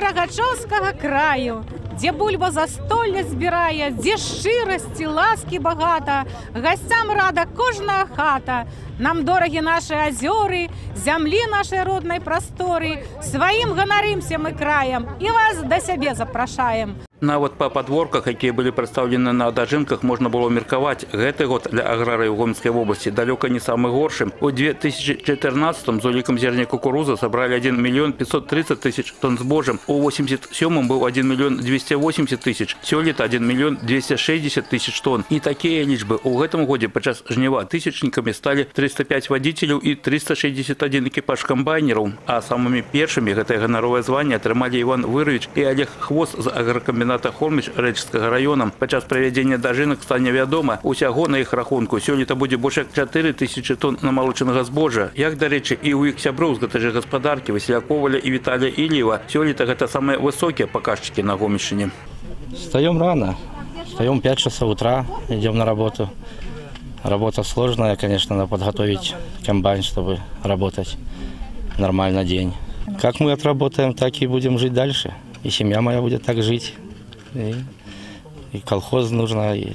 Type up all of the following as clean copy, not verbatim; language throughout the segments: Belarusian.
рагачоўскага краю, где бульба застолье збирая, где шчырасці, ласки багата, гостям рада кожная хата. Нам дороги наши озеры, земли нашей родной просторы, своим ганарымся мы краем и вас до себе запрашаем. Нават па падворках, якія былі прадстаўлены на дажынках, можна было меркаваць, гэты год для аграрыяў Гомельскай вобласці далёка не самы горшы. У 2014-м з улікам зерня кукурузы сабралі 1 мільён 530 тысяч тонн збожжа, у 87-м быў 1 мільён 280 тысяч, сёлета 1 мільён 260 тысяч тонн. І такія лічбы ў гэтым годзе падчас жніва тысячнікамі сталі 305 вадзіцеляў і 361 экіпаж камбайнераў, а самымі першымі гэтае ганаровае званне атрымалі Іван Выровіч і Олег Хвост з агракамбіната Холміч Рэчыцкага района. Падчас правядзення дажынак стане вядома, усяго на іх рахунку сёлета будзе больш як 4000 тонн намалочанага збожжа. Як, дарэчы, і ў іх сяброў з гэтай жа гаспадаркі Васіля Коваля і Віталія Іліева, сёлета гэта самыя высокія паказчыкі на Гомельшчыне. Встаем рано, встаем 5 часов утра, идем на работу. Работа сложная, конечно, надо подготовить комбайн, чтобы работать нормально день. Как мы отработаем, так и будем жить дальше. И семья моя будет так жить. И колхоз нужно. И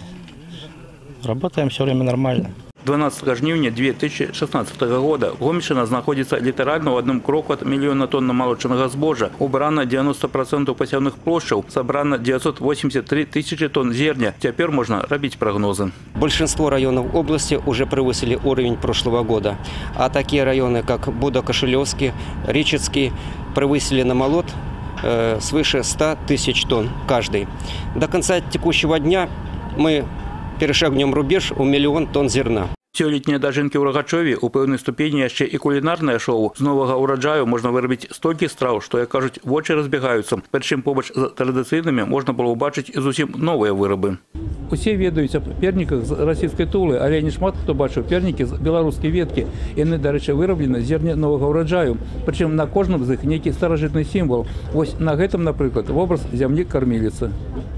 работаем все время нормально. 12 жніўня 2016 года Гомельшчына знаходзіцца літаральна ў адным кроку ад мільёна тонн намалочанага збожжа. Убрана 90% пасяўных плошчаў, сабрана 983 тысячи тонн зерня. Теперь можно робить прогнозы. Большинство районов области уже превысили уровень прошлого года. А такие районы, как Будо-Кошелевский, Речицкий, превысили на молот свыше 100 тысяч тонн каждый. До конца текущего дня мы перешагнем рубеж у 1 миллион тонн зерна. Сёлетнія дажынкі ў Рагачове у пэўнай ступені яшчэ і кулінарнае шоу. З новага ўраджаю можна вырабіць столькі страў, што, як кажуць, вочы разбегаюцца. Прычым побач з традыцыйнымі можна было ўбачыць зусім новыя вырабы. Усе ведаюць аб перніках з расійскай тулы, але не шмат хто бачыў пернікі з беларускай веткі. Яны, дарэчы, выраблены з зерня новага ўраджаю. Прычым на кожным з іх нейкі старажытны сімвал. Вось на гэтым, напрыклад, вобраз зямлі-карміліцы.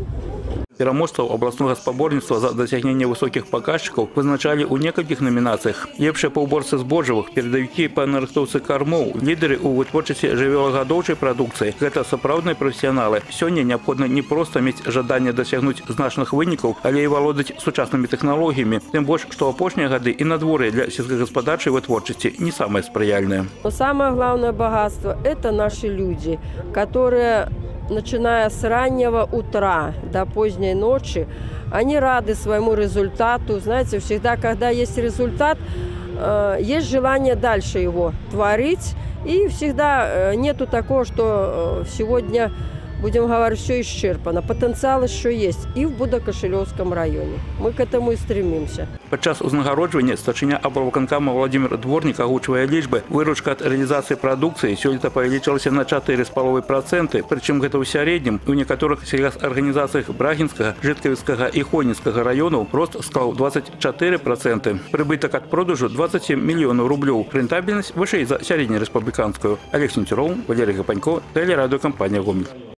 Пераможцаў областного спаборніцтва за дасягненне высокіх паказчыкаў вызначалі ў некалькіх намінацыях. Лепшыя па ўборцы збожжавых, перадавікі па нарыхтоўцы кармоў, лідары ў вытворчасці жывёлагадоўчай прадукцыі. Гэта сапраўдныя прафесіяналы. Сёння неабходна не проста мець жаданне дасягнуць значных вынікаў, але і валодаць сучаснымі тэхналогіямі. Тым больш, што апошнія гады і надвор'е для сельскагаспадарчай вытворчасці не самае спрыяльнае. Самое главное богатство – это наши люди, которые, начиная с раннего утра до поздней ночи, они рады своему результату. Знаете, всегда, когда есть результат, есть желание дальше его творить. И всегда нету такого, что сегодня, будем говорить, все исчерпано. Потенциал еще есть и в Будо-Кошелевском районе. Мы к этому и стремимся. Падчас узнагароджвання старшыня аблвыканкама Владимир Дворник агучвае лічбы. Выручка ад рэалізацыі прадукцыі сёлета павялічылася на 4,5%, прычым гэта ў сярэднім. У некаторых сельгасарганізацыях Брагінскага, Жыткавіцкага і Хойніцкага районаў рост склаў 24%. Прыбытак ад продажу 27 мільёнаў рублёў. Рэнтабельнасць вышэй за сярэднерэспубліканскую. Олег Сенцюроў, Валерий Гапанько, тэлерадыёкампанія «Гомель».